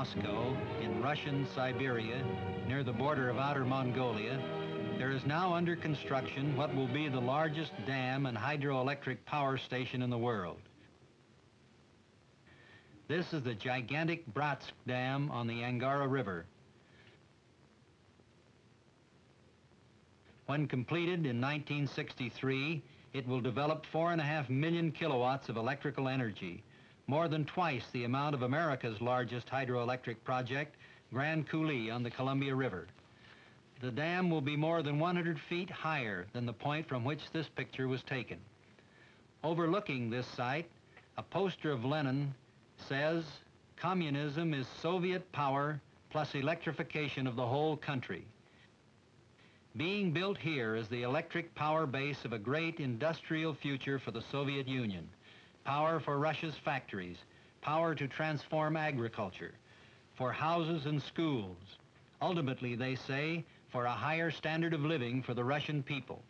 Moscow in Russian Siberia, near the border of Outer Mongolia, there is now under construction what will be the largest dam and hydroelectric power station in the world. This is the gigantic Bratsk Dam on the Angara River. When completed in 1963, it will develop 4.5 million kilowatts of electrical energy, more than twice the amount of America's largest hydroelectric project, Grand Coulee on the Columbia River. The dam will be more than 100 feet higher than the point from which this picture was taken. Overlooking this site, a poster of Lenin says, "Communism is Soviet power plus electrification of the whole country." Being built here is the electric power base of a great industrial future for the Soviet Union. Power for Russia's factories, power to transform agriculture, for houses and schools. Ultimately, they say, for a higher standard of living for the Russian people.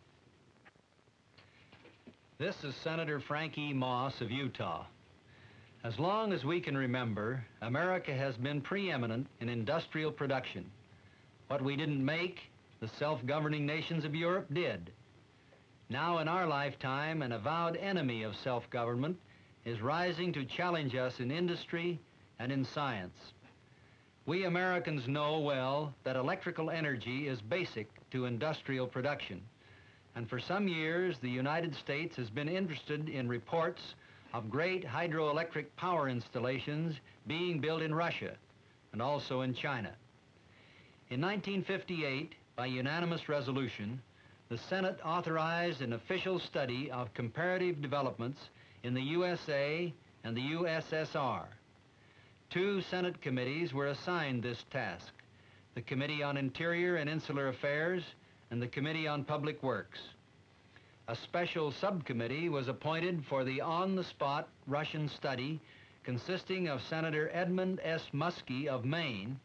This is Senator Frank E. Moss of Utah. As long as we can remember, America has been preeminent in industrial production. What we didn't make, the self-governing nations of Europe did. Now in our lifetime, an avowed enemy of self-government is rising to challenge us in industry and in science. We Americans know well that electrical energy is basic to industrial production. And for some years, the United States has been interested in reports of great hydroelectric power installations being built in Russia and also in China. In 1958, by unanimous resolution, the Senate authorized an official study of comparative developments in the USA and the U.S.S.R. Two Senate committees were assigned this task, the Committee on Interior and Insular Affairs and the Committee on Public Works. A special subcommittee was appointed for the on-the-spot Russian study consisting of Senator Edmund S. Muskey of Maine,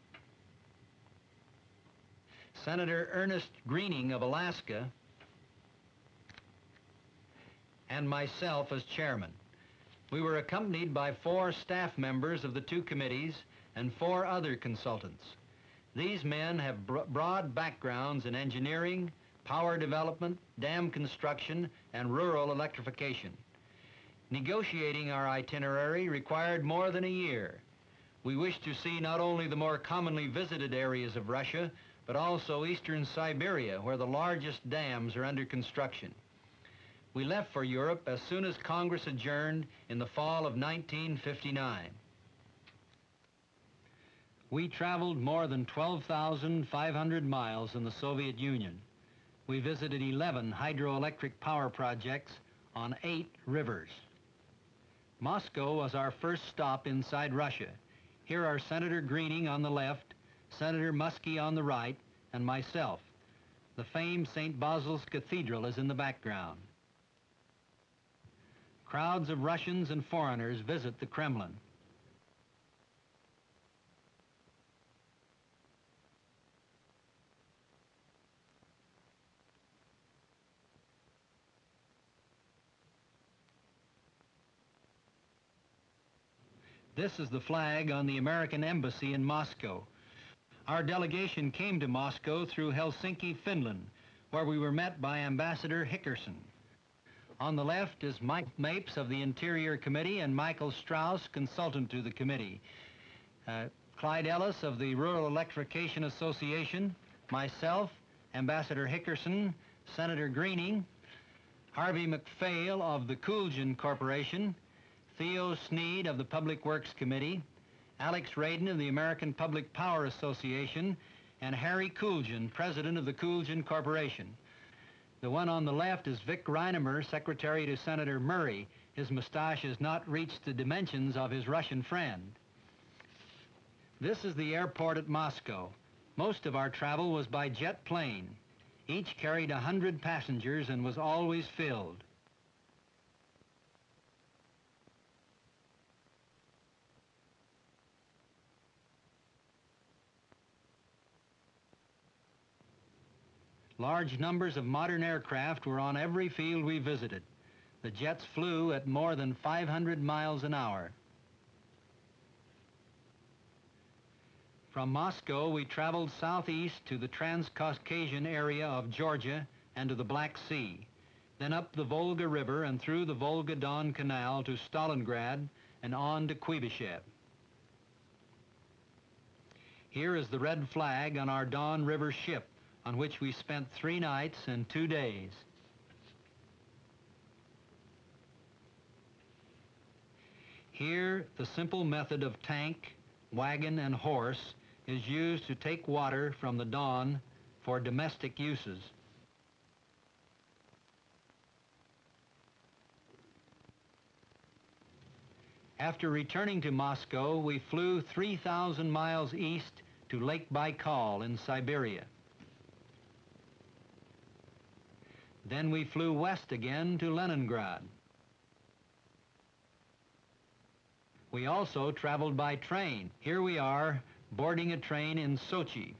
Senator Ernest Gruening of Alaska, and myself as chairman. We were accompanied by 4 staff members of the two committees and 4 other consultants. These men have broad backgrounds in engineering, power development, dam construction, and rural electrification. Negotiating our itinerary required more than a year. We wished to see not only the more commonly visited areas of Russia, but also eastern Siberia, where the largest dams are under construction. We left for Europe as soon as Congress adjourned in the fall of 1959. We traveled more than 12,500 miles in the Soviet Union. We visited 11 hydroelectric power projects on 8 rivers. Moscow was our first stop inside Russia. Here are Senator Gruening on the left, Senator Muskey on the right, and myself. The famed St. Basil's Cathedral is in the background. Crowds of Russians and foreigners visit the Kremlin. This is the flag on the American Embassy in Moscow. Our delegation came to Moscow through Helsinki, Finland, where we were met by Ambassador Hickerson. On the left is Mike Mapes of the Interior Committee and Michael Strauss, consultant to the committee. Clyde Ellis of the Rural Electrification Association, myself, Ambassador Hickerson, Senator Gruening, Harvey McPhail of the Coolgen Corporation, Theo Sneed of the Public Works Committee, Alex Radin of the American Public Power Association, and Harry Coolgen, president of the Coolgen Corporation. The one on the left is Vic Reinemer, secretary to Senator Murray. His mustache has not reached the dimensions of his Russian friend. This is the airport at Moscow. Most of our travel was by jet plane. Each carried 100 passengers and was always filled. Large numbers of modern aircraft were on every field we visited. The jets flew at more than 500 miles an hour. From Moscow, we traveled southeast to the Transcaucasian area of Georgia and to the Black Sea, then up the Volga River and through the Volga-Don Canal to Stalingrad and on to Kuibyshev. Here is the red flag on our Don River ship, on which we spent 3 nights and 2 days. Here, the simple method of tank, wagon, and horse is used to take water from the Don for domestic uses. After returning to Moscow, we flew 3,000 miles east to Lake Baikal in Siberia. Then we flew west again to Leningrad. We also traveled by train. Here we are, boarding a train in Sochi.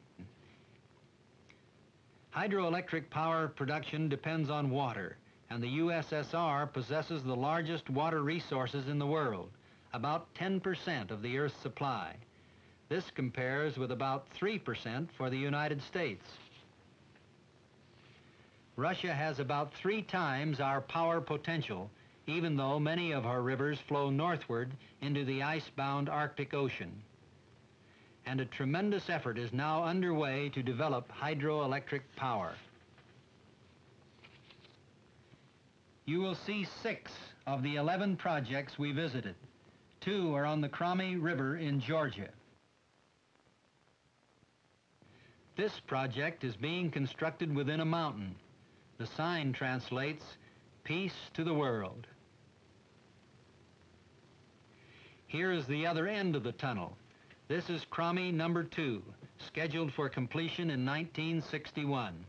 Hydroelectric power production depends on water, and the U.S.S.R. possesses the largest water resources in the world, about 10% of the Earth's supply. This compares with about 3% for the United States. Russia has about 3 times our power potential, even though many of our rivers flow northward into the ice-bound Arctic Ocean. And a tremendous effort is now underway to develop hydroelectric power. You will see 6 of the 11 projects we visited. 2 are on the Kromy River in Georgia. This project is being constructed within a mountain. The sign translates, "Peace to the world." Here is the other end of the tunnel. This is Kromy number 2, scheduled for completion in 1961.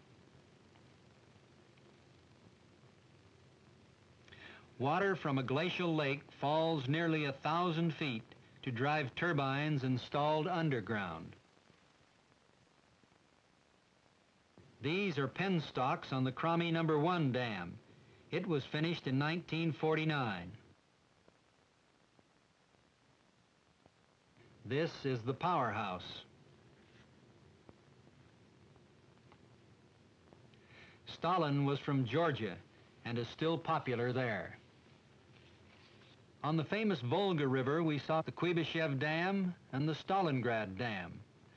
Water from a glacial lake falls nearly 1,000 feet to drive turbines installed underground. These are penstocks on the Kromy number 1 dam. It was finished in 1949. This is the powerhouse. Stalin was from Georgia and is still popular there. On the famous Volga River, we saw the Kuibyshev Dam and the Stalingrad Dam.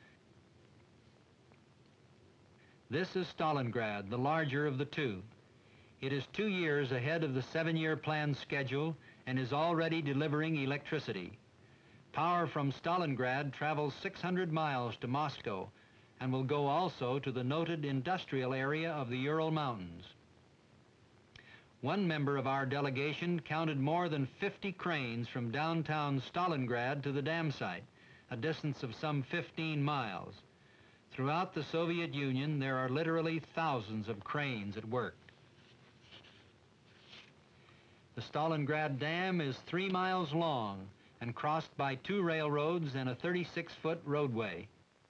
This is Stalingrad, the larger of the 2. It is 2 years ahead of the 7-year plan schedule and is already delivering electricity. Power from Stalingrad travels 600 miles to Moscow and will go also to the noted industrial area of the Ural Mountains. One member of our delegation counted more than 50 cranes from downtown Stalingrad to the dam site, a distance of some 15 miles. Throughout the Soviet Union, there are literally thousands of cranes at work. The Stalingrad Dam is 3 miles long and crossed by 2 railroads and a 36-foot roadway.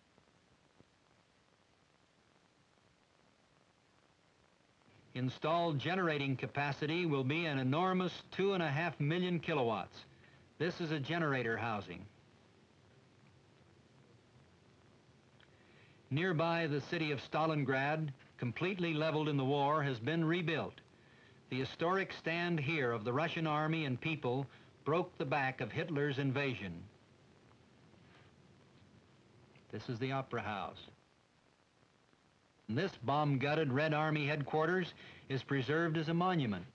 Installed generating capacity will be an enormous 2.5 million kilowatts. This is a generator housing. Nearby, the city of Stalingrad, completely leveled in the war, has been rebuilt. The historic stand here of the Russian army and people broke the back of Hitler's invasion. This is the Opera House. This bomb-gutted Red Army headquarters is preserved as a monument.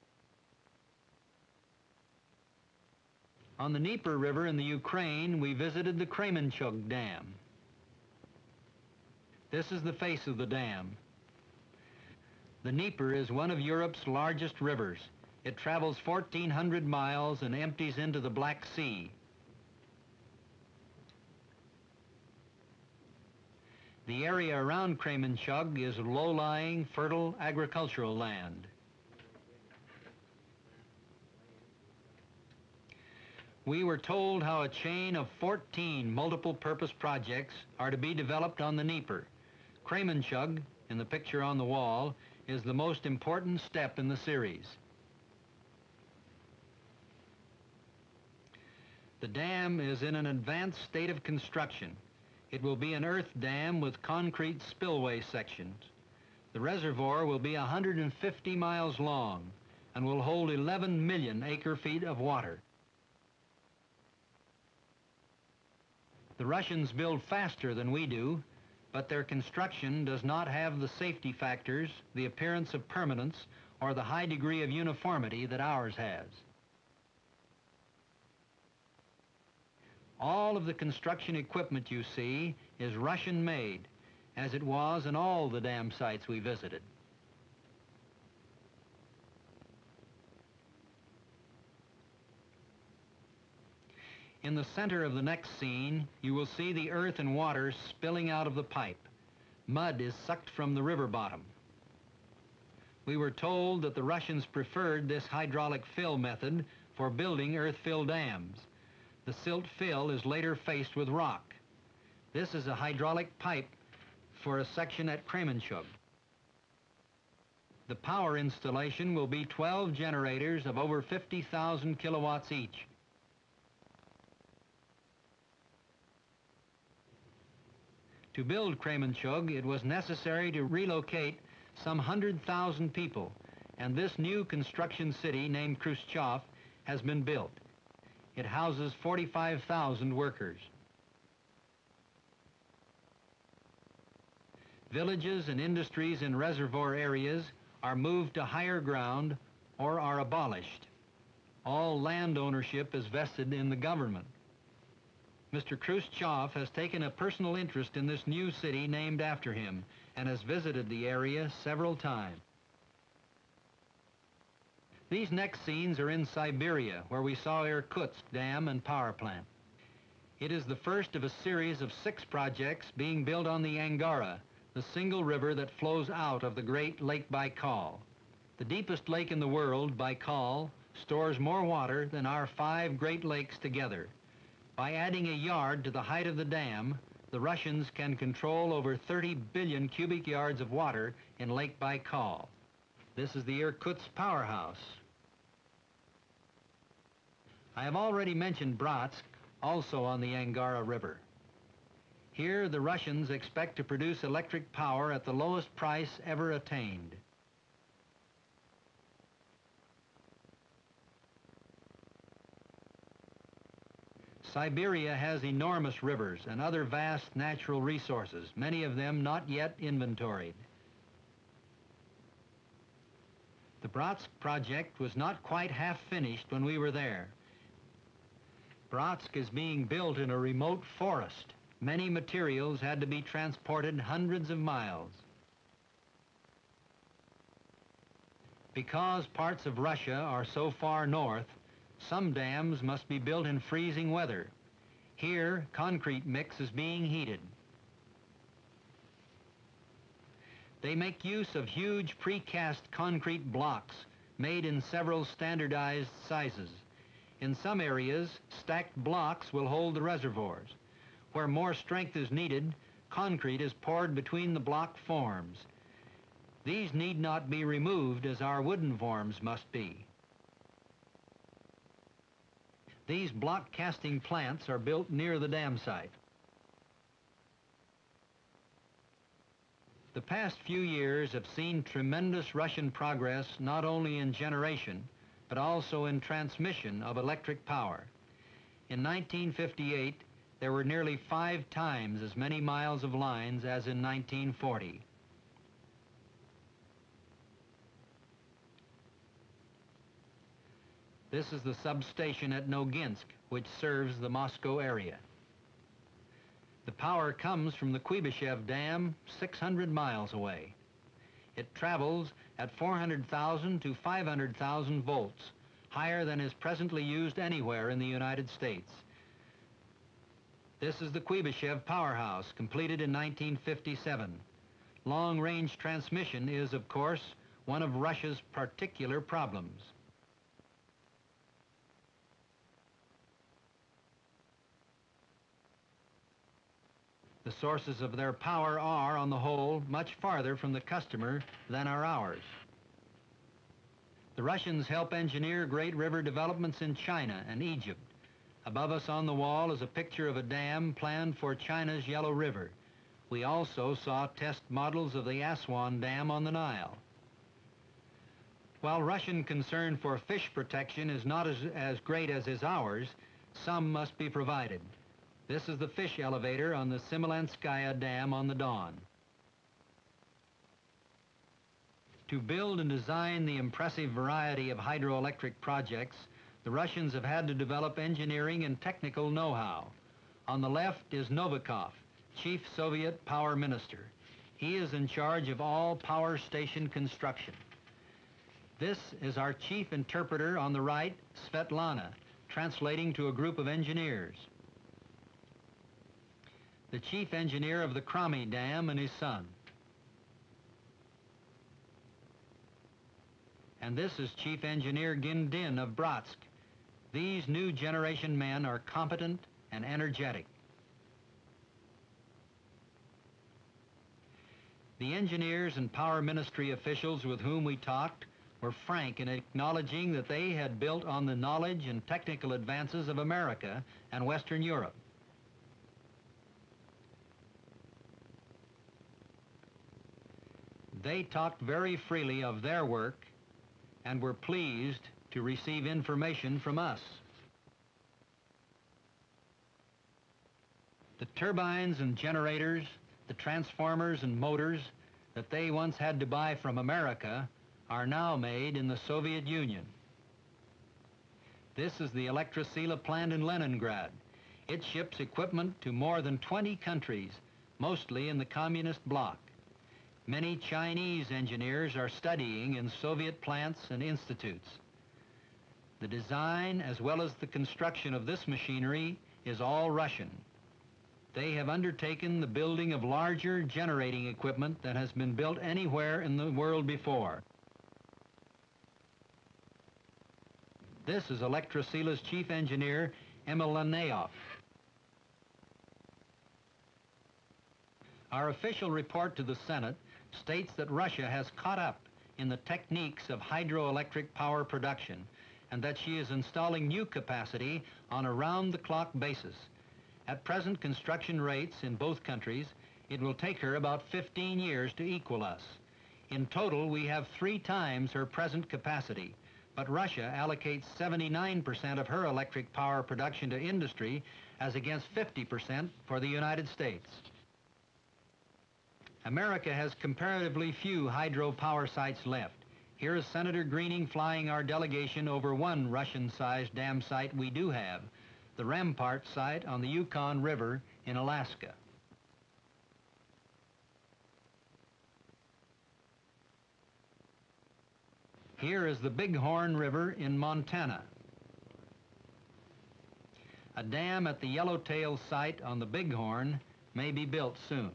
On the Dnieper River in the Ukraine, we visited the Kremenchug Dam. This is the face of the dam. The Dnieper is one of Europe's largest rivers. It travels 1,400 miles and empties into the Black Sea. The area around Kremenchug is low-lying, fertile agricultural land. We were told how a chain of 14 multiple-purpose projects are to be developed on the Dnieper. Kremenchug, in the picture on the wall, is the most important step in the series. The dam is in an advanced state of construction. It will be an earth dam with concrete spillway sections. The reservoir will be 150 miles long and will hold 11 million acre-feet of water. The Russians build faster than we do, but their construction does not have the safety factors, the appearance of permanence, or the high degree of uniformity that ours has. All of the construction equipment you see is Russian-made, as it was in all the dam sites we visited. In the center of the next scene, you will see the earth and water spilling out of the pipe. Mud is sucked from the river bottom. We were told that the Russians preferred this hydraulic fill method for building earth-fill dams. The silt fill is later faced with rock. This is a hydraulic pipe for a section at Kremenchug. The power installation will be 12 generators of over 50,000 kilowatts each. To build Kremenchug, it was necessary to relocate some 100,000 people, and this new construction city named Khrushchev has been built. It houses 45,000 workers. Villages and industries in reservoir areas are moved to higher ground or are abolished. All land ownership is vested in the government. Mr. Khrushchev has taken a personal interest in this new city named after him and has visited the area several times. These next scenes are in Siberia, where we saw Irkutsk Dam and power plant. It is the first of a series of 6 projects being built on the Angara, the single river that flows out of the great Lake Baikal. The deepest lake in the world, Baikal, stores more water than our 5 Great Lakes together. By adding a yard to the height of the dam, the Russians can control over 30 billion cubic yards of water in Lake Baikal. This is the Irkutsk powerhouse. I have already mentioned Bratsk, also on the Angara River. Here, the Russians expect to produce electric power at the lowest price ever attained. Siberia has enormous rivers and other vast natural resources, many of them not yet inventoried. The Bratsk project was not quite half finished when we were there. Bratsk is being built in a remote forest. Many materials had to be transported hundreds of miles. Because parts of Russia are so far north, some dams must be built in freezing weather. Here, concrete mix is being heated. They make use of huge precast concrete blocks made in several standardized sizes. In some areas, stacked blocks will hold the reservoirs. Where more strength is needed, concrete is poured between the block forms. These need not be removed as our wooden forms must be. These block casting plants are built near the dam site. The past few years have seen tremendous Russian progress not only in generation, but also in transmission of electric power. In 1958, there were nearly 5 times as many miles of lines as in 1940. This is the substation at Noginsk, which serves the Moscow area. The power comes from the Kuibyshev Dam 600 miles away. It travels at 400,000 to 500,000 volts, higher than is presently used anywhere in the United States. This is the Kuibyshev powerhouse, completed in 1957. Long-range transmission is, of course, one of Russia's particular problems. The sources of their power are, on the whole, much farther from the customer than are ours. The Russians help engineer great river developments in China and Egypt. Above us on the wall is a picture of a dam planned for China's Yellow River. We also saw test models of the Aswan Dam on the Nile. While Russian concern for fish protection is not as great as is ours, some must be provided. This is the fish elevator on the Smolenskaya Dam on the Don. To build and design the impressive variety of hydroelectric projects, the Russians have had to develop engineering and technical know-how. On the left is Novikov, Chief Soviet Power Minister. He is in charge of all power station construction. This is our chief interpreter on the right, Svetlana, translating to a group of engineers. The chief engineer of the Kromy Dam and his son. And this is Chief Engineer Gindin of Bratsk. These new generation men are competent and energetic. The engineers and power ministry officials with whom we talked were frank in acknowledging that they had built on the knowledge and technical advances of America and Western Europe. They talked very freely of their work and were pleased to receive information from us. The turbines and generators, the transformers and motors that they once had to buy from America are now made in the Soviet Union. This is the Electrosila plant in Leningrad. It ships equipment to more than 20 countries, mostly in the communist bloc. Many Chinese engineers are studying in Soviet plants and institutes. The design as well as the construction of this machinery is all Russian. They have undertaken the building of larger generating equipment than has been built anywhere in the world before. This is Electrosila's chief engineer, Emelianov. Our official report to the Senate states that Russia has caught up in the techniques of hydroelectric power production and that she is installing new capacity on a round-the-clock basis. At present construction rates in both countries, it will take her about 15 years to equal us. In total, we have 3 times her present capacity, but Russia allocates 79% of her electric power production to industry as against 50% for the United States. America has comparatively few hydropower sites left. Here is Senator Gruening flying our delegation over one Russian-sized dam site we do have, the Rampart site on the Yukon River in Alaska. Here is the Bighorn River in Montana. A dam at the Yellowtail site on the Bighorn may be built soon.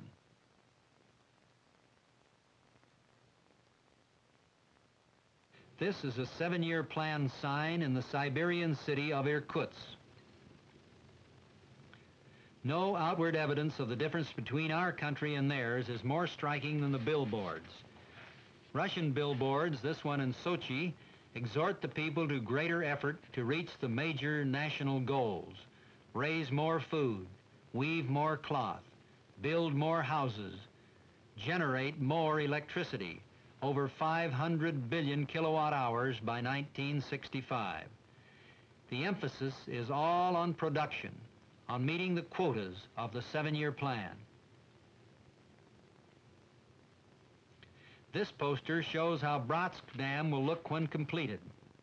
This is a 7-year plan sign in the Siberian city of Irkutsk. No outward evidence of the difference between our country and theirs is more striking than the billboards. Russian billboards, this one in Sochi, exhort the people to greater effort to reach the major national goals: raise more food, weave more cloth, build more houses, generate more electricity, over 500 billion kilowatt hours by 1965. The emphasis is all on production, on meeting the quotas of the 7-year plan. This poster shows how Bratsk Dam will look when completed.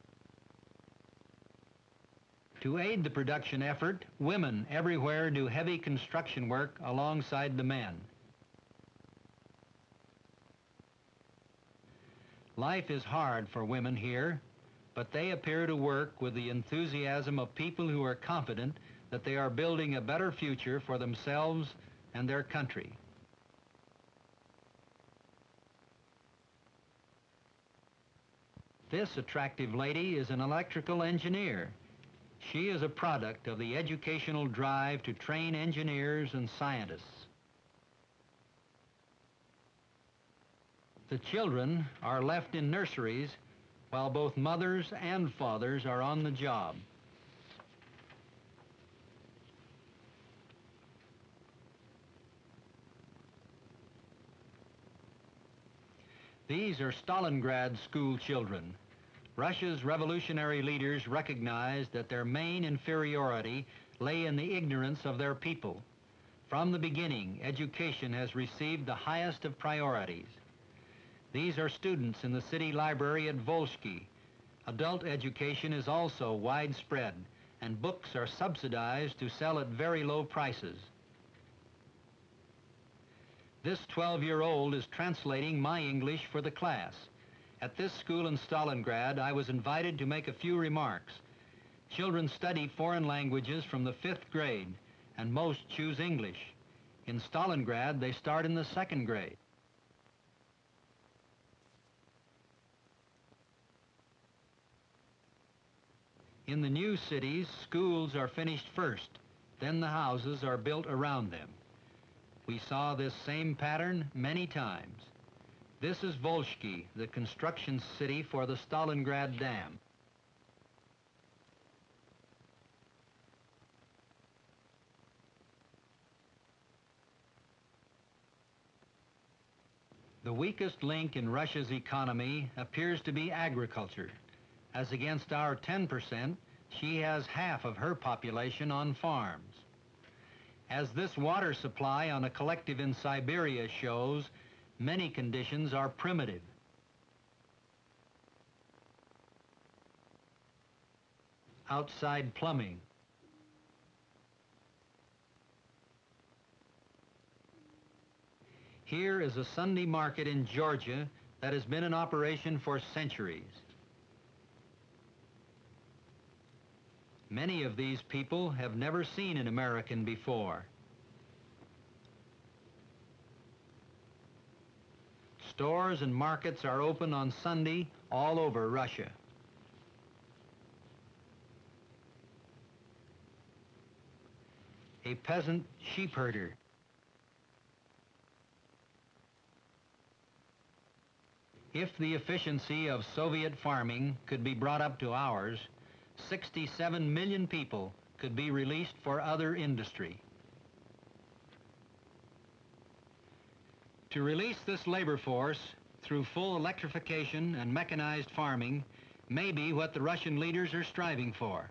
To aid the production effort, women everywhere do heavy construction work alongside the men. Life is hard for women here, but they appear to work with the enthusiasm of people who are confident that they are building a better future for themselves and their country. This attractive lady is an electrical engineer. She is a product of the educational drive to train engineers and scientists. The children are left in nurseries while both mothers and fathers are on the job. These are Stalingrad school children. Russia's revolutionary leaders recognized that their main inferiority lay in the ignorance of their people. From the beginning, education has received the highest of priorities. These are students in the city library at Volsky. Adult education is also widespread, and books are subsidized to sell at very low prices. This 12-year-old is translating my English for the class. At this school in Stalingrad, I was invited to make a few remarks. Children study foreign languages from the 5th grade, and most choose English. In Stalingrad, they start in the 2nd grade. In the new cities, schools are finished first, then the houses are built around them. We saw this same pattern many times. This is Volsky, the construction city for the Stalingrad Dam. The weakest link in Russia's economy appears to be agriculture. As against our 10%, she has half of her population on farms. As this water supply on a collective in Siberia shows, many conditions are primitive. Outside plumbing. Here is a Sunday market in Georgia that has been in operation for centuries. Many of these people have never seen an American before. Stores and markets are open on Sunday all over Russia. A peasant sheep herder. If the efficiency of Soviet farming could be brought up to ours, 67 million people could be released for other industry. To release this labor force through full electrification and mechanized farming may be what the Russian leaders are striving for.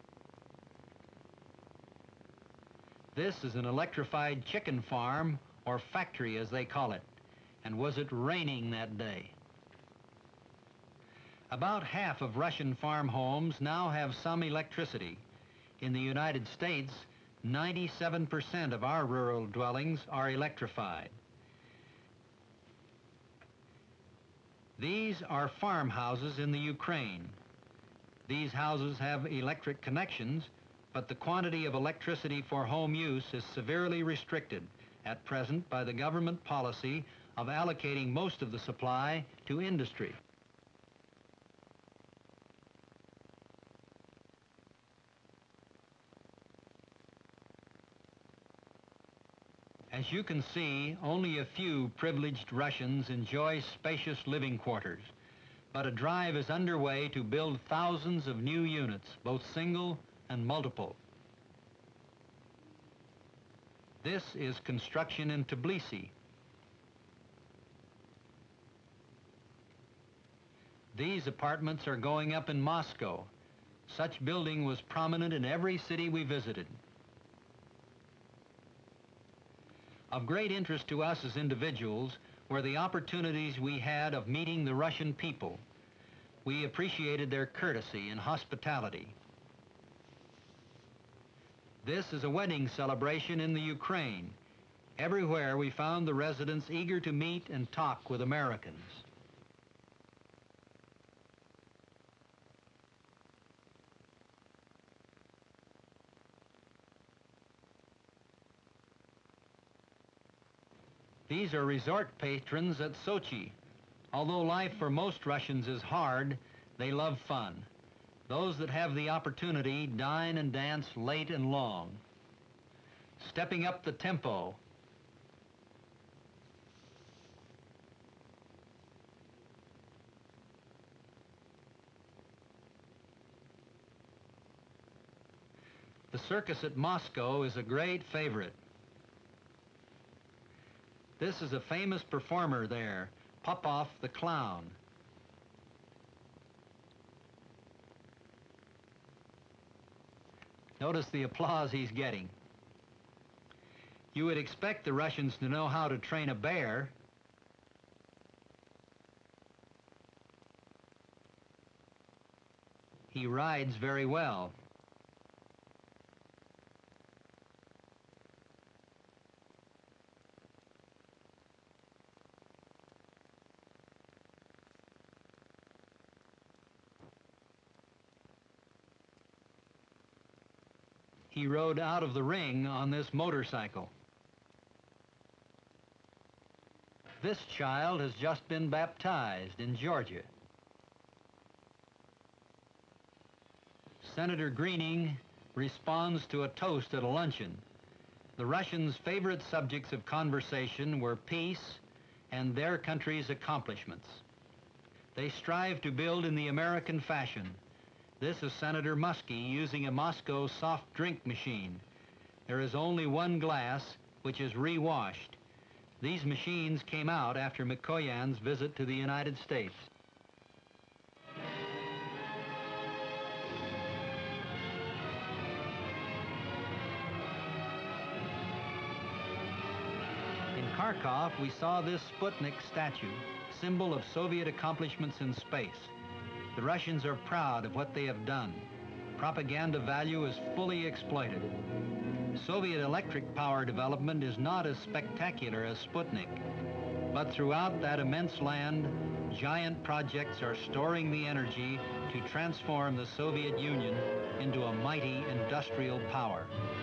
This is an electrified chicken farm, or factory as they call it. And was it raining that day? About half of Russian farm homes now have some electricity. In the United States, 97% of our rural dwellings are electrified. These are farmhouses in the Ukraine. These houses have electric connections, but the quantity of electricity for home use is severely restricted at present by the government policy of allocating most of the supply to industry. As you can see, only a few privileged Russians enjoy spacious living quarters, but a drive is underway to build thousands of new units, both single and multiple. This is construction in Tbilisi. These apartments are going up in Moscow. Such building was prominent in every city we visited. Of great interest to us as individuals were the opportunities we had of meeting the Russian people. We appreciated their courtesy and hospitality. This is a wedding celebration in the Ukraine. Everywhere we found the residents eager to meet and talk with Americans. These are resort patrons at Sochi. Although life for most Russians is hard, they love fun. Those that have the opportunity dine and dance late and long. Stepping up the tempo. The circus at Moscow is a great favorite. This is a famous performer there, Popov the Clown. Notice the applause he's getting. You would expect the Russians to know how to train a bear. He rides very well. He rode out of the ring on this motorcycle. This child has just been baptized in Georgia. Senator Gruening responds to a toast at a luncheon. The Russians' favorite subjects of conversation were peace and their country's accomplishments. They strive to build in the American fashion. This is Senator Muskey using a Moscow soft drink machine. There is only one glass, which is re-washed. These machines came out after Mikoyan's visit to the United States. In Kharkov, we saw this Sputnik statue, symbol of Soviet accomplishments in space. The Russians are proud of what they have done. Propaganda value is fully exploited. Soviet electric power development is not as spectacular as Sputnik, but throughout that immense land, giant projects are storing the energy to transform the Soviet Union into a mighty industrial power.